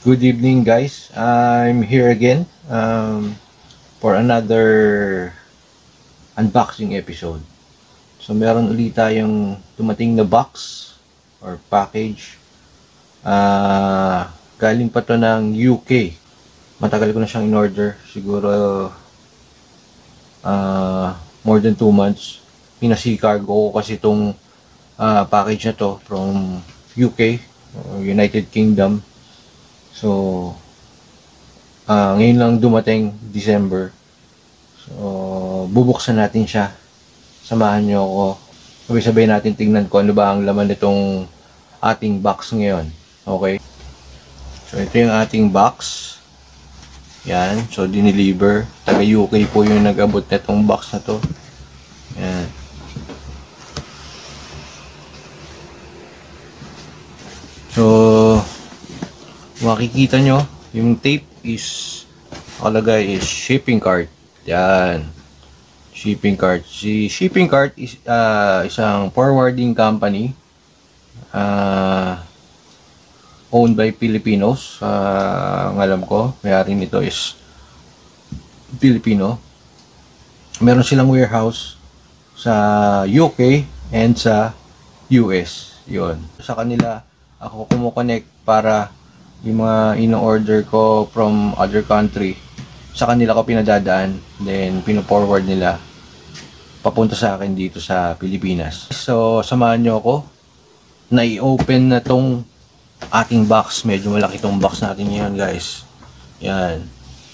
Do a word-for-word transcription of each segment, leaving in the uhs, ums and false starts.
Good evening, guys. I'm here again um, for another unboxing episode. So, meron ulit tayong dumating na box or package. Uh, galing pa to ng U K. Matagal ko na siyang in-order. Siguro uh, more than two months. Pinasi-cargo ko kasi itong uh, package na to from U K, United Kingdom. So, uh, ngayon lang dumating, December. So, bubuksan natin siya. Samahan nyo ako. Sabay-sabay natin tingnan ko ano ba ang laman nitong ating box ngayon. Okay? So, ito yung ating box. Yan. So, dineliver. Taga-U K po yung nag-abot na itong box na to. Yan. So, makikita nyo, yung tape is, nakalagay is shipping cart. Yan. Shipping cart. Si shipping cart is uh, isang forwarding company uh, owned by Filipinos. Uh, ang alam ko, may-ari nito is Filipino. Meron silang warehouse sa U K and sa U S. Yun. Sa kanila, ako kumukonect para yung mga ino-order ko from other country, sa kanila ko pinadadaan, then pino-forward nila papunta sa akin dito sa Pilipinas. So, samahan nyo ako na i-open na tong ating box. Medyo malaki tong box natin ngayon, guys. Yan.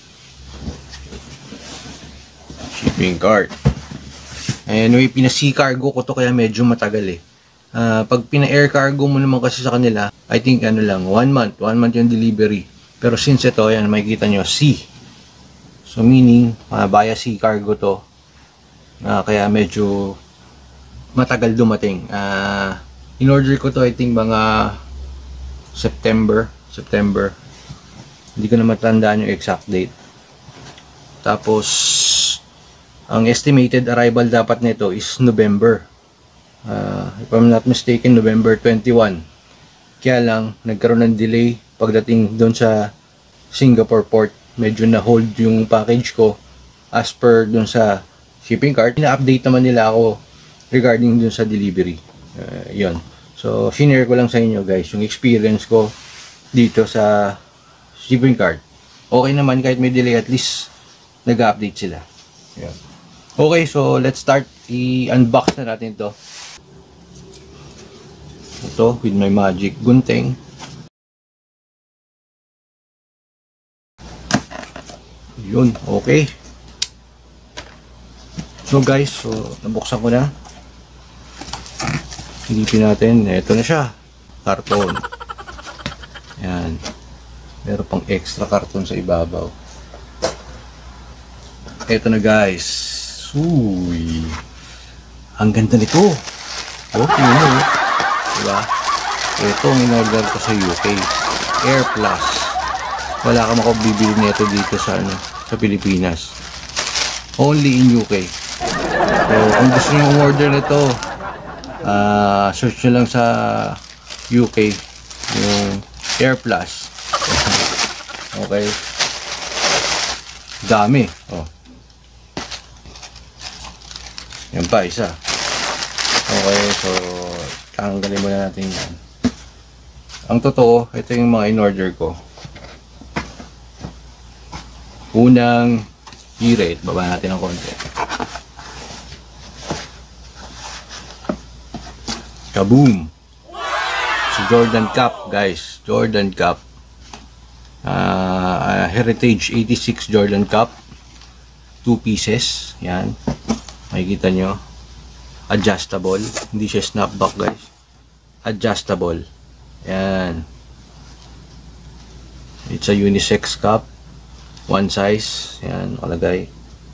Shipping cart. Anyway, pinasi-cargo ko to kaya medyo matagal eh. Uh, pag pina-air cargo mo naman kasi sa kanila, I think ano lang, one month. One month yung delivery. Pero since ito, yan, makikita nyo, sea. So meaning, uh, via sea cargo to. Uh, kaya medyo matagal dumating. Uh, in-order ko to, I think, mga September. September. Hindi ko na matandaan yung exact date. Tapos, ang estimated arrival dapat nito is November. Uh, if I'm not mistaken, November twenty-first. Kaya lang, nagkaroon ng delay pagdating doon sa Singapore port. Medyo na-hold yung package ko as per doon sa shipping cart. Ina-update naman nila ako regarding doon sa delivery. Uh, yun. So, shinare ko lang sa inyo, guys, yung experience ko dito sa shipping cart. Okay naman kahit may delay, at least nag-update sila. Yun. Okay, so let's start. I-unbox na natin to. Ito, with my magic gunting. Yun, okay. So guys, so nabuksan ko na. Silipin natin. Ito na siya. Karton. Yan. Meron pang extra karton sa ibabaw. Ito na, guys. Uy. Ang ganda nito. Okay, no? Diba? Ito ang in-order ko sa U K. Air Plus. Wala ka makabibili nito dito sa ano, sa Pilipinas. Only in U K. So, kung gusto nyo umorder nito, uh, search nyo lang sa U K yung Air Plus. Okay. Dami. Oh. Yan pa, isa. Okay, so tanggalin muna natin yan. Ang totoo, ito yung mga in-order ko. Unang e-rate, baba natin ng konti. Kaboom! So Jordan Cup, guys. Jordan Cup. Uh, Heritage eighty-six Jordan Cup. Two pieces. Yan. Makikita nyo. Adjustable. Hindi siya snapback, guys. Adjustable. Yan. It's a unisex cup. One size. Yan. Nakalagay.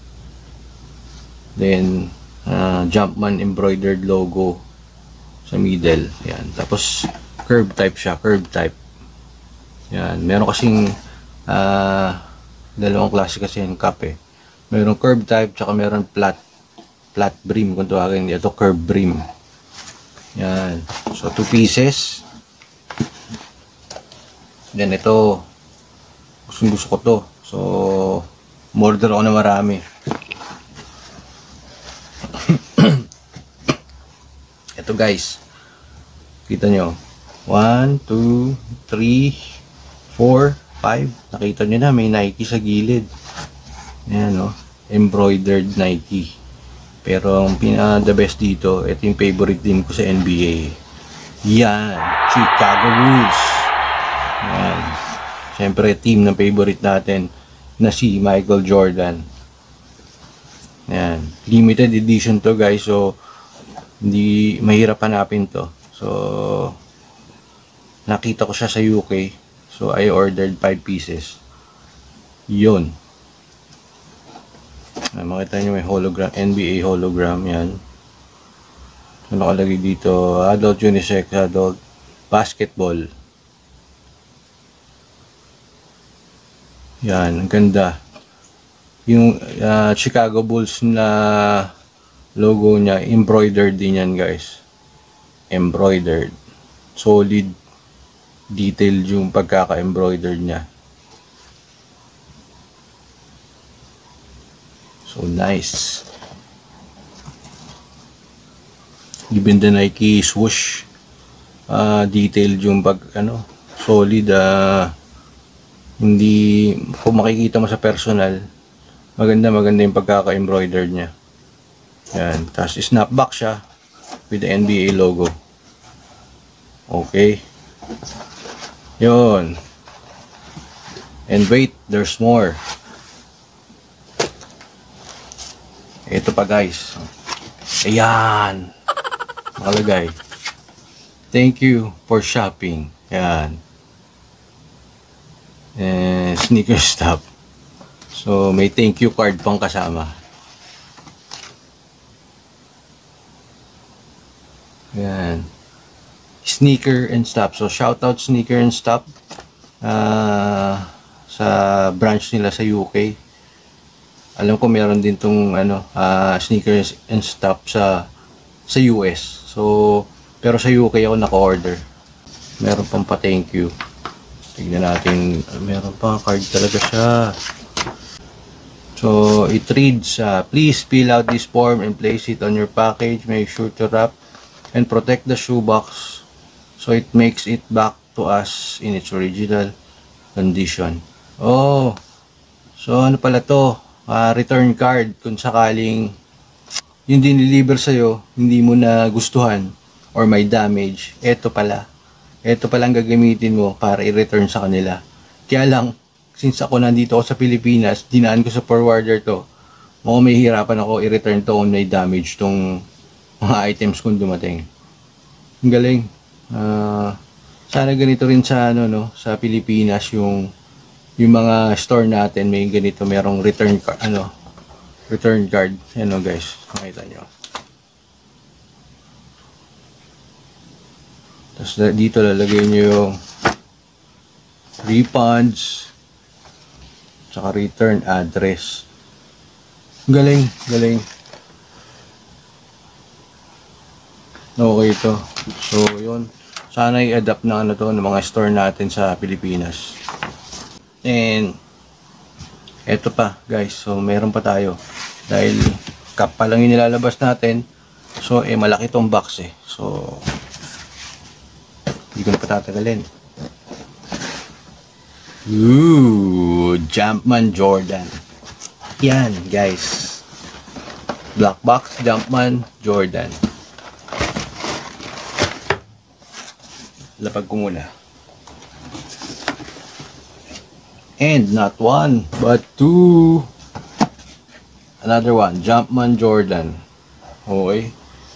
Then, uh, Jumpman embroidered logo sa middle. Yan. Tapos, curve type siya. Curve type. Yan. Meron kasing uh, dalawang klase kasi yung cup eh. Meron curve type, tsaka meron flat. Flat brim kung tawagin. Ito curve brim. Yan. So, two pieces. Then ito, Gusto gusto ko to. So, order ako na marami. Ito guys. Kita nyo. one, two, three, four, five. Nakita nyo na, may Nike sa gilid. Ayan o. Embroidered Nike. Pero ang pinaka the best dito, ito yung favorite din ko sa N B A. Yan. Chicago Bulls. Yan. Siyempre, team na favorite natin na si Michael Jordan. Yan. Limited edition to guys. So, hindi mahirap hanapin to. So, nakita ko siya sa U K. So, I ordered five pieces. Yun. Ah, makita nyo may hologram, N B A hologram. Yan. So, nakalagay dito, adult unisex, adult basketball. Yan, ang ganda. Yung uh, Chicago Bulls na logo niya, embroidered din yan guys. Embroidered. Solid, detailed yung pagkaka-embroidered niya. So nice. Even the Nike swoosh, uh, detailed yung pag, ano, solid, uh, hindi, kung makikita mo sa personal, maganda maganda yung pagkaka-embroidered niya. Yan. Tapos snapback siya with the N B A logo. Okay. Yun. And wait, there's more. Ito pa guys. Ayan. Nakalagay. Thank you for shopping. Yan. Eh, sneaker stop. So, may thank you card pang kasama. Yan. Sneaker and Stop. So, shout out Sneaker and Stop uh, sa branch nila sa U K. Alam ko meron din tong ano, uh, Sneaker and Stop sa sa U S. So, pero sa U K ako naka-order. Meron pang pa-thank you. Tignan natin. Meron pang card talaga siya. So, it reads, uh, please fill out this form and place it on your package. Make sure to wrap and protect the shoebox so it makes it back to us in its original condition. Oh, so ano pala to? Uh, return card kung sakaling yung diniliver sa'yo, hindi mo na gustuhan or may damage. Eto pala. Eto palang gagamitin mo para i-return sa kanila. Kaya lang, since ako nandito ako sa Pilipinas, dinaan ko sa forwarder to. Mukhang may hirapan ako i-return to kung may damage tong mga items kung dumating. Ang galing. Uh, sana ganito rin sa ano no, sa Pilipinas yung yung mga store natin may ganito, merong return card, ano, return card. Ano guys, makita nyo. Tapos dito lalagay nyo yung refunds tsaka return address. Galing, galing. Okay ito. So, yun. Sana i-adapt na ano to ng mga store natin sa Pilipinas. And, eto pa, guys. So, meron pa tayo. Dahil, cup pa lang yung nilalabas natin. So, eh, malaki tong box eh. So, hindi ko na patatagalin. Ooh, Jumpman Jordan. Yan, guys. Black box, Jumpman Jordan. Lapag ko muna. And not one, but two. Another one, Jumpman Jordan. Okay.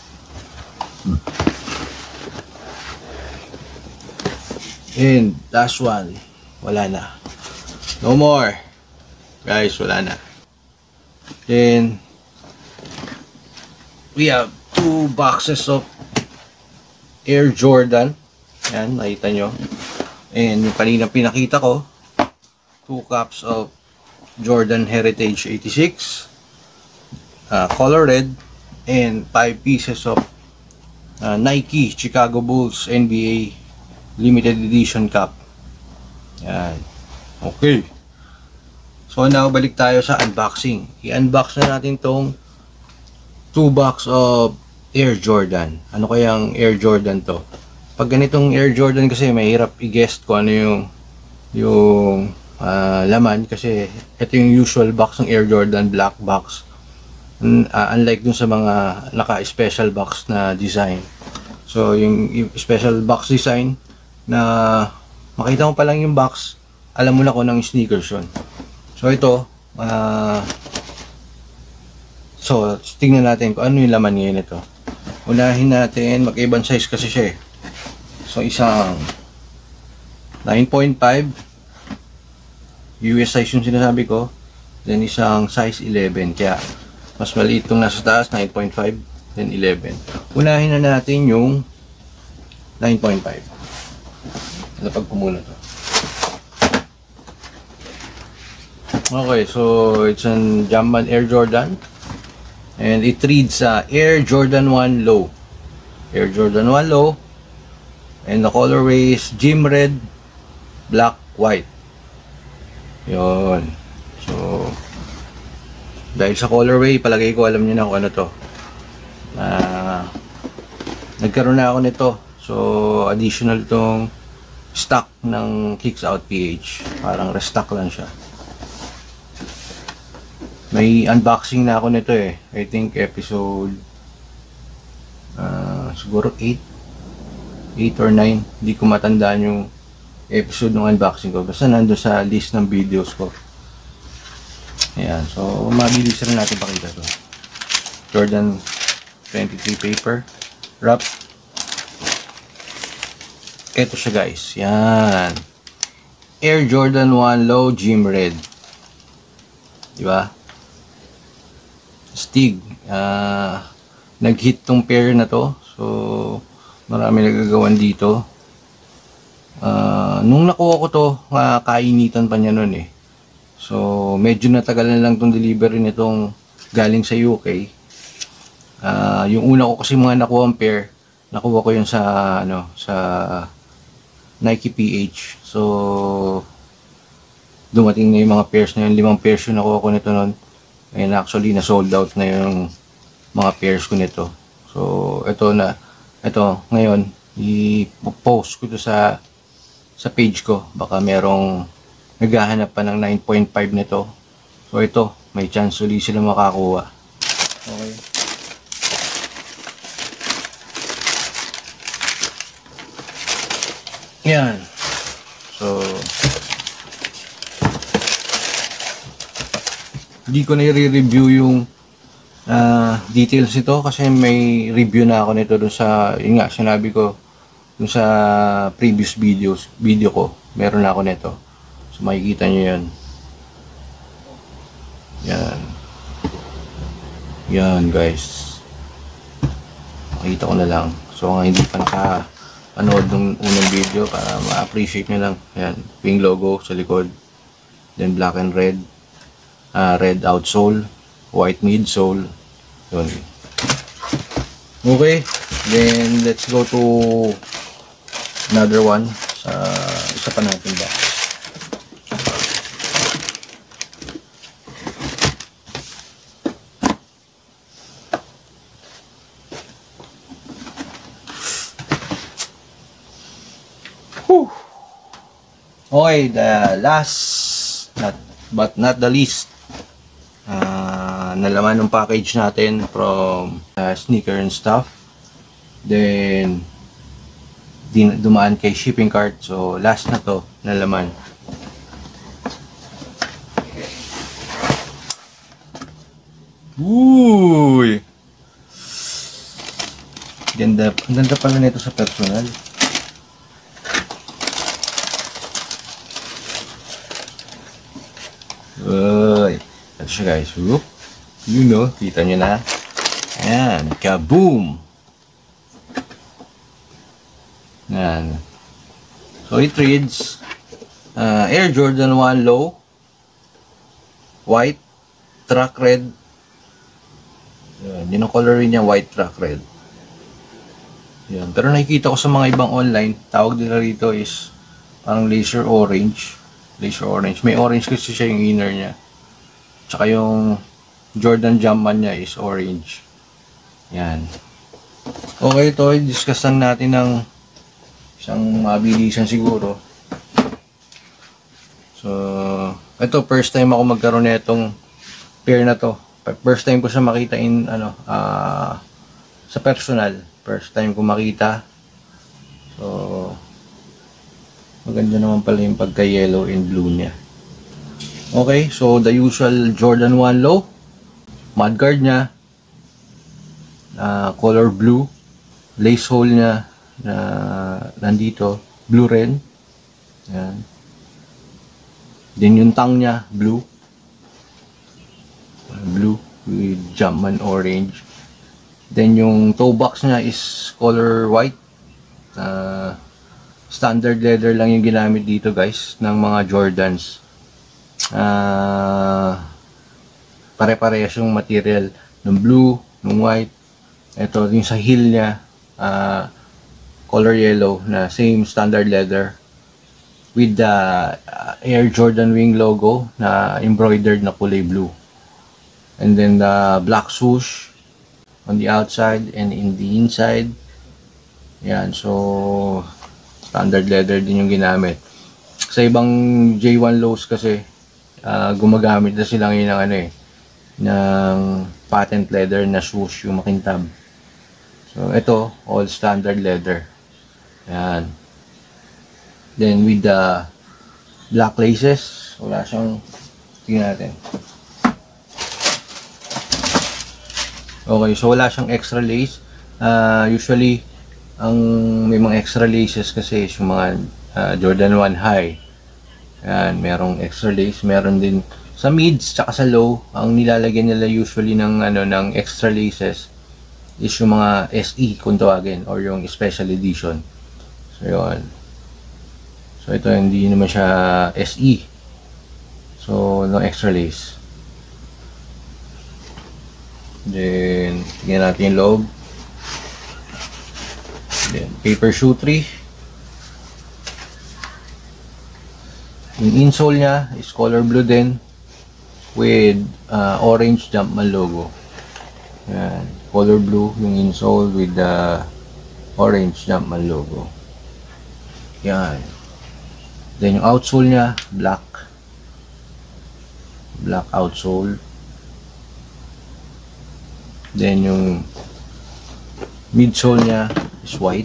And last one, wala na. No more. Guys, wala na. Then, we have two boxes of Air Jordan. Yan, nakita nyo. And yung kanina pinakita ko, two cups of Jordan Heritage eighty-six, uh, color red, and five pieces of uh, Nike Chicago Bulls N B A limited edition cup. Yan. Okay. So now, balik tayo sa unboxing. I-unbox na natin tong two box of Air Jordan. Ano kayang Air Jordan to? Pag ganitong Air Jordan kasi, mahirap i-guess kung ano yung yung uh, laman. Kasi ito yung usual box ng Air Jordan, black box. Uh, unlike dun sa mga naka-special box na design. So, yung, yung special box design na makita mo pa lang yung box, alam mo na kung anong sneakers yun. So ito, uh, so tingnan natin kung ano yung laman ngayon ito. Unahin natin, mag-ibang size kasi siya eh. So isang nine point five U S size yung sinasabi ko, then isang size eleven, kaya mas maliit itong nasa taas, nine point five, then eleven. Unahin na natin yung nine point five. Lapag ko muna to. Okay, so it's an Jumpman Air Jordan and it reads uh, Air Jordan one Low. Air Jordan one Low, and the colorway is gym red, black, white. Yun. So dahil sa colorway, palagay ko alam niyo na kung ano to. Uh, nagkaroon na ako nito. So additional tong stock ng Kicks Out P H. Parang restock lang siya. May unboxing na ako nito eh. I think episode uh, siguro eight or nine. Hindi ko matandaan yung episode ng unboxing ko. Basta nandun sa list ng videos ko. Ayan. So, mabilis rin natin pakita to. Jordan twenty-three paper wrap. Ito siya guys. Yan. Air Jordan one Low Gym Red. Diba? Stig, uh, nag-hit tong pair na to, so marami nagagawan dito. Uh, nung nakuha ko to, uh, kainitan pa niya nun eh. So medyo natagal na lang tong delivery nitong galing sa U K. Uh, yung una ko kasi mga nakuha ang pair, nakuha ko yun sa ano sa Nike P H. So dumating na yung mga pairs na yun, limang pairs yung nakuha ko nito nun. And actually na sold out na yung mga pairs ko nito. So ito na, ito ngayon i-post ko to sa sa page ko. Baka merong naghahanap pa ng nine point five nito. So ito, may chance ulit sila makakuha. Okay. Yan. So hindi ko na i-review yung uh, details nito kasi may review na ako nito dun sa, yun nga, sinabi ko dun sa previous videos, video ko, meron na ako nito. So makikita nyo yan. Yan. Yan guys. Makikita ko na lang. So nga hindi pa nakapanood ng unang video para ma-appreciate nyo lang. Yan. Wing logo sa likod. Then black and red. Uh, red outsole, white midsole. Yun. Okay, then let's go to another one sa isa pa natin box. Whew. Okay, the last not but not the least, Uh, nalaman ng package natin from uh, sneaker and stuff, then din dumaan kay shipping cart. So last na to nalaman. Uy, ganda, ang ganda pala nito sa personal. Uy, ito siya guys. Whoop. You know, kita nyo na. Ayan, kaboom! Ayan. So it reads uh, Air Jordan one Low, white, track red. Ayan, yun ang color rin niya, white track red. Ayan. Pero nakikita ko sa mga ibang online, tawag nila rito is parang laser orange. lace orange. May orange kasi siya yung inner niya. Tsaka yung Jordan Jumpman niya is orange. Yan. Okay, ito, discuss lang natin ng isang mabilisan siguro. So, ito, first time ako magkaroon na itong pair na to. First time ko siya makita in, ano, uh, sa personal. First time ko makita. So, maganda naman pala yung pagka-yellow and blue niya. Okay, so the usual Jordan one low. Mudguard niya. Uh, color blue. Lace hole niya na nandito, blue rin. Yan. Then yung tongue niya, blue. Blue with Jumpman orange. Then yung toe box niya is color white. Uh, standard leather lang yung ginamit dito guys ng mga Jordans. Uh, pare-parehas yung material ng blue, ng white. Ito yung sa heel niya. Uh, color yellow na same standard leather with the uh, Air Jordan Wing logo na embroidered na kulay blue, and then the black swoosh on the outside and in the inside. Yan, so standard leather din yung ginamit. Sa ibang J one lows kasi uh, gumagamit na sila ngayon ng ano eh ng patent leather na swoosh yung makintab. So, ito, all standard leather. Yan. Then, with the black laces, wala siyang, tingnan natin. Okay, so wala siyang extra lace. Uh, usually, ang may mga extra laces kasi is yung mga uh, Jordan one high. Yan, merong extra lace. Meron din sa mids, tsaka sa low. Ang nilalagyan nila usually ng, ano, ng extra laces is yung mga S E kung tawagin or yung special edition. So yun. So ito hindi naman siya S E. So no extra lace. Then tingnan natin yung loob. Then paper shoe tree. Yung insole niya is color blue din with uh, orange Jumpman logo. Yan. Color blue yung insole with the orange Jumpman logo. Yan. Then yung outsole niya, black. Black outsole. Then yung midsole niya is white.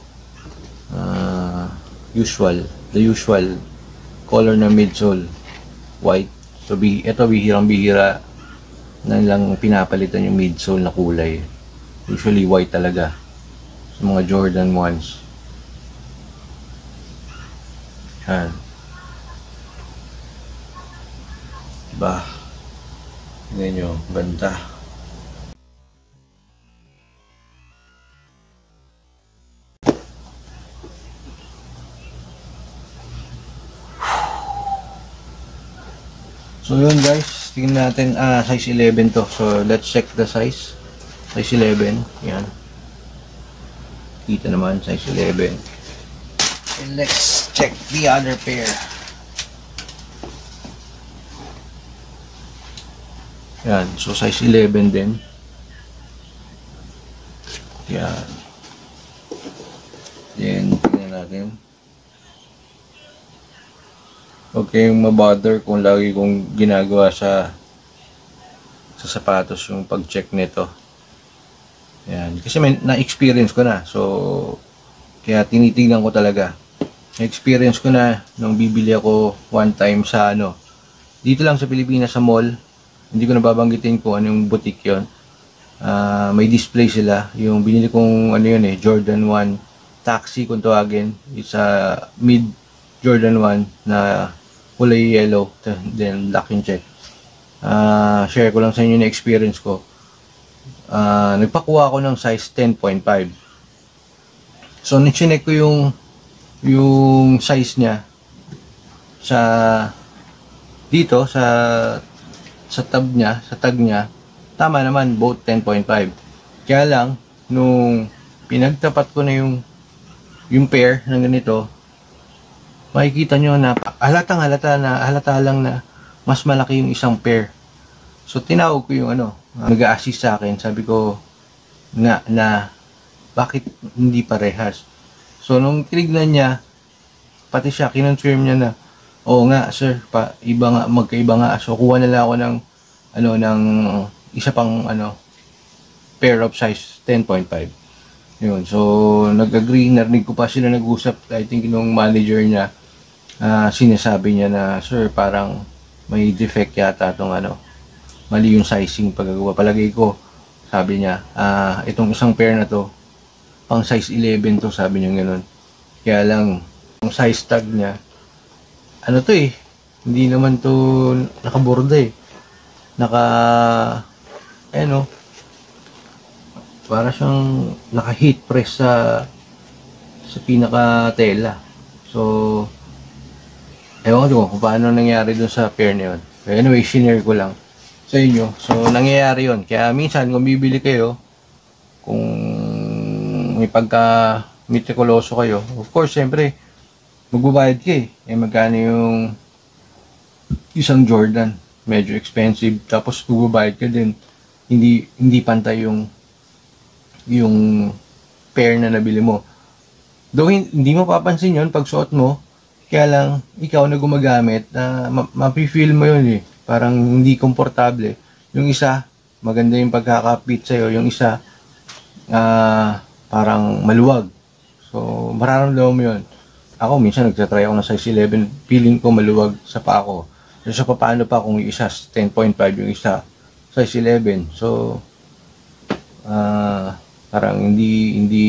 Uh, usual. The usual color na midsole, white. So, bi ito bihirang bihira na lang pinapalitan yung midsole na kulay. Usually white talaga sa mga Jordan ones. Yan. Diba? Tingnan nyo, ganda. So yun guys, tingnan natin, ah, size eleven to. So let's check the size. Size eleven, yan. Kita naman, size eleven. And let's check the other pair. Yan, so size eleven din. Yan. Then, tingnan natin. Huwag kayong mabother kung lagi kong ginagawa sa sa sapatos yung pag-check nito. Yan. Kasi may na-experience ko na. So, kaya tinitingnan ko talaga. Na-experience ko na nung bibili ako one time sa ano. Dito lang sa Pilipinas sa mall. Hindi ko nababanggitin kung ano yung boutique yun. Uh, may display sila. Yung binili kong ano yun eh, Jordan one Taxi kung tawagin. It's a mid Jordan one na kulay yellow, then black yung check. Uh, share ko lang sa inyo na experience ko. Uh, nagpakuha ako ng size ten point five. So, nichinek ko yung yung size niya sa dito, sa sa tab niya, sa tag niya. Tama naman, both ten point five. Kaya lang, nung pinagtapat ko na yung yung pair ng ganito, makikita nyo na halatang halata na halata lang na mas malaki yung isang pair. So tinawag ko yung ano, uh, nag-a-assist sa akin. Sabi ko na, na bakit hindi parehas. So nung tinignan niya, pati siya, kinonfirm niya na, oo nga sir, pa, iba nga, magkaiba nga. So kuha na lang ako ng, ano, ng isa pang, ano, pair of size ten point five. Yun, so nag-agree, narinig ko pa sila nag-usap, I think nung manager niya, uh, sinasabi niya na, sir, parang may defect yata itong ano, mali yung sizing pagkagawa. Palagay ko, sabi niya, uh, itong isang pair na to, pang size eleven to, sabi niya gano'n. Kaya lang, yung size tag niya, ano to eh, hindi naman to nakaborda eh. Naka, ano, para siyang naka-heat press sa sa pinaka-tela. So, ewan ko kung paano nangyari dun sa pair na yun. But anyway, shinare ko lang sa inyo. So, nangyayari yun. Kaya minsan, kung bibili kayo, kung may pagka mitikuloso kayo, of course, siyempre, magbabayad ka eh. Eh, magkano yung isang Jordan? Medyo expensive. Tapos, magbabayad ka din. Hindi, hindi pantay yung yung pair na nabili mo. Though hindi mo papansin yun pag suot mo, kaya lang ikaw na gumagamit, na uh, ma-feel mo yun eh. Parang hindi komportable. Yung isa, maganda yung pagkakapit sa'yo. Yung isa, uh, parang maluwag. So, mararamdaman mo yun. Ako, minsan nagtatry ako ng size eleven, feeling ko maluwag sa paa ko. So, so paano pa kung yung isa ten point five, yung isa size eleven. So, ah, uh, parang hindi hindi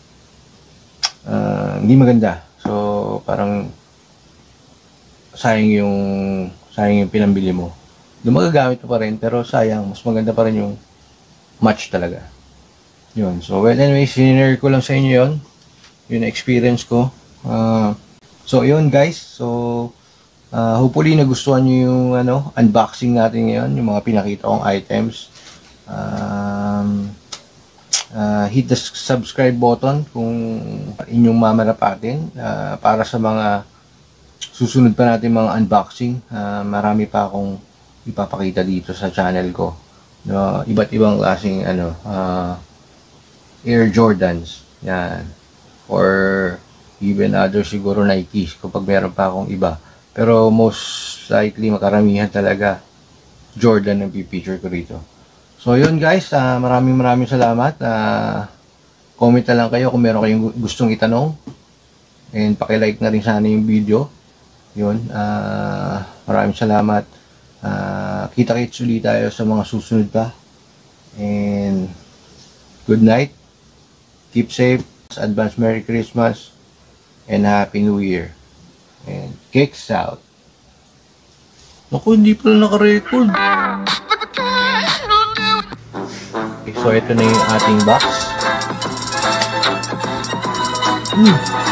uh, hindi maganda. So parang sayang yung sayang yung pinambili mo. Doon magagamit mo pa rin, pero sayang, mas maganda pa rin yung match talaga. Yun. So well, anyway, sinare ko lang sa inyo yun. Yung experience ko. Uh, so yun guys. So uh, hopefully nagustuhan nyo yung ano, unboxing natin ngayon, yung mga pinakita kong items. Um, Uh, hit the subscribe button kung inyong mamarapatin uh, para sa mga susunod pa natin mga unboxing. Uh, marami pa akong ipapakita dito sa channel ko. No, iba't ibang klaseng ano, uh, Air Jordans. Yan. Or even other siguro Nikes kapag meron pa akong iba. Pero most likely makaramihan talaga Jordan ang pipicture ko rito. So yun guys, uh, maraming maraming salamat. Uh, comment na lang kayo kung meron kayong gustong itanong. And paki-like na rin sana yung video. Yun, uh, maraming salamat. Uh, kita-kits ulit tayo sa mga susunod pa. And good night. Keep safe. Advance Merry Christmas. And Happy New Year. And kicks out. Naku, hindi pala naka-record. So, ito na yung ating box. Mm.